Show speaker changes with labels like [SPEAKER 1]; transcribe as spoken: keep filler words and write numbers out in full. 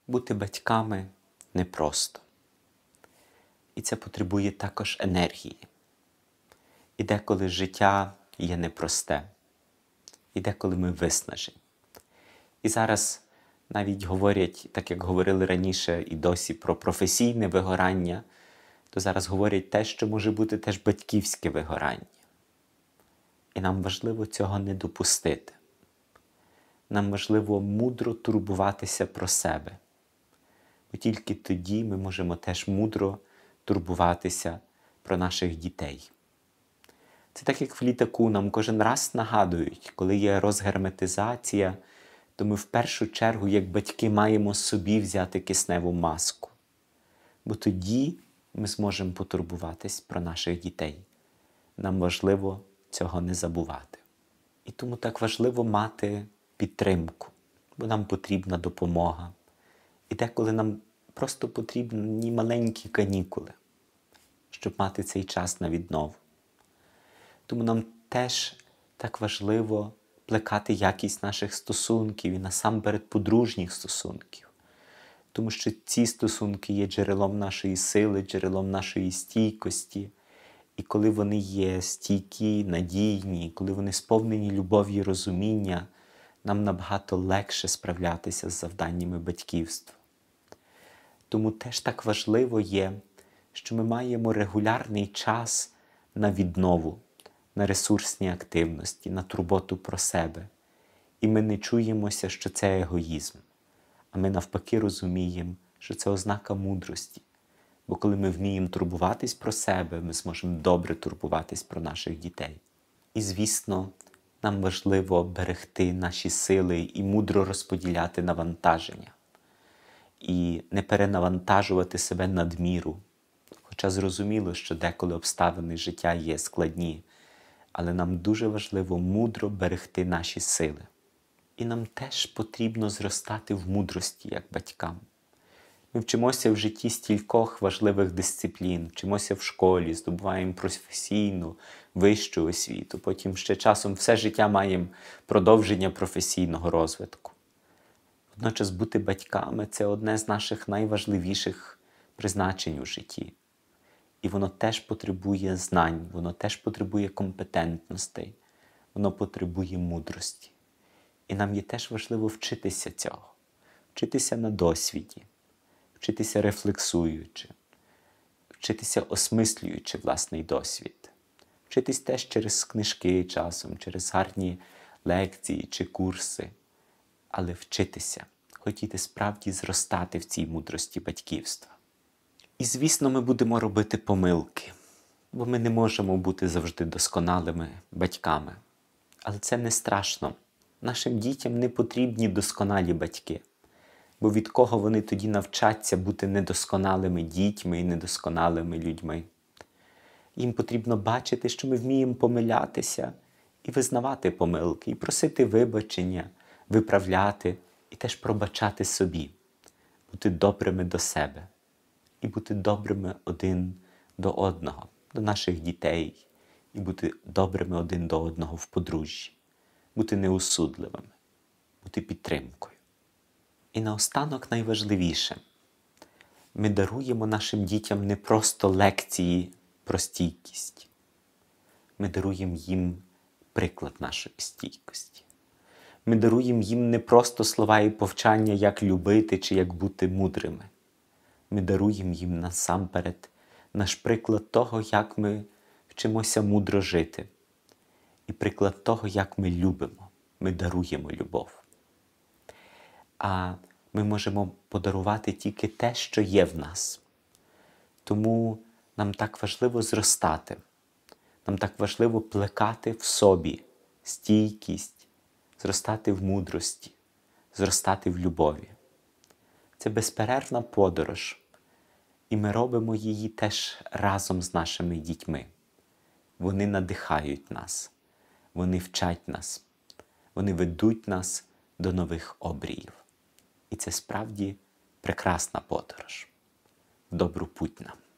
[SPEAKER 1] бути батьками непросто. І це потребує також енергії. І деколи життя є непросте. І деколи ми виснажені. І зараз навіть говорять, так як говорили раніше і досі про професійне вигорання, то зараз говорять те, що може бути теж батьківське вигорання. І нам важливо цього не допустити. Нам важливо мудро турбуватися про себе. Бо тільки тоді ми можемо теж мудро турбуватися про наших дітей. Це так, як в літаку нам кожен раз нагадують, коли є розгерметизація, то ми в першу чергу, як батьки, маємо собі взяти кисневу маску. Бо тоді ми зможемо потурбуватись про наших дітей. Нам важливо цього не забувати. І тому так важливо мати підтримку, бо нам потрібна допомога. І деколи нам просто потрібні маленькі канікули, щоб мати цей час на віднову. Тому нам теж так важливо плекати якість наших стосунків і насамперед подружніх стосунків. Тому що ці стосунки є джерелом нашої сили, джерелом нашої стійкості. І коли вони є стійкі, надійні, коли вони сповнені любові і розуміння, нам набагато легше справлятися з завданнями батьківства. Тому теж так важливо є, що ми маємо регулярний час на віднову, на ресурсні активності, на турботу про себе. І ми не чуємося, що це егоїзм. А ми навпаки розуміємо, що це ознака мудрості. Бо коли ми вміємо турбуватись про себе, ми зможемо добре турбуватись про наших дітей. І, звісно, нам важливо берегти наші сили і мудро розподіляти навантаження. І не перенавантажувати себе надміру. Хоча зрозуміло, що деколи обставини життя є складні, але нам дуже важливо мудро берегти наші сили. І нам теж потрібно зростати в мудрості, як батькам. Ми вчимося в житті стількох важливих дисциплін, вчимося в школі, здобуваємо професійну, вищу освіту, потім ще часом все життя маємо продовження професійного розвитку. Водночас бути батьками – це одне з наших найважливіших призначень у житті. І воно теж потребує знань, воно теж потребує компетентностей, воно потребує мудрості. І нам є теж важливо вчитися цього, вчитися на досвіді, вчитися рефлексуючи, вчитися осмислюючи власний досвід, вчитись теж через книжки часом, через гарні лекції чи курси, але вчитися, хотіти справді зростати в цій мудрості батьківства. І, звісно, ми будемо робити помилки, бо ми не можемо бути завжди досконалими батьками. Але це не страшно. Нашим дітям не потрібні досконалі батьки. Бо від кого вони тоді навчаться бути недосконалими дітьми і недосконалими людьми? Їм потрібно бачити, що ми вміємо помилятися і визнавати помилки, і просити вибачення, виправляти і теж пробачати собі, бути добрими до себе і бути добрими один до одного, до наших дітей, і бути добрими один до одного в подружжі, бути неосудливими, бути підтримкою. І наостанок найважливіше. Ми даруємо нашим дітям не просто лекції про стійкість. Ми даруємо їм приклад нашої стійкості. Ми даруємо їм не просто слова і повчання, як любити чи як бути мудрими. Ми даруємо їм насамперед наш приклад того, як ми вчимося мудро жити. І приклад того, як ми любимо. Ми даруємо любов. А ми можемо подарувати тільки те, що є в нас. Тому нам так важливо зростати. Нам так важливо плекати в собі стійкість, зростати в мудрості, зростати в любові. Це безперервна подорож. І ми робимо її теж разом з нашими дітьми. Вони надихають нас, вони вчать нас, вони ведуть нас до нових обріїв. І це справді прекрасна подорож. В добру путь нам.